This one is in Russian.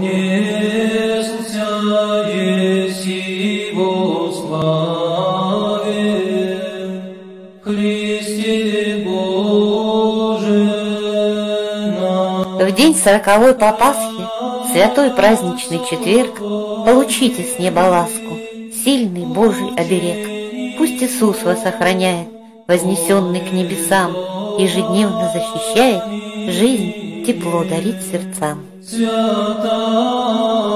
понесся еси во славе, Христе Боже наш. В день 40-й по Пасхе, святой праздничный четверг, получите с неба ласку, сильный Божий оберег. Пусть Иисус вас охраняет, вознесенный к небесам, ежедневно защищает, жизнь, тепло дарит сердцам. Святая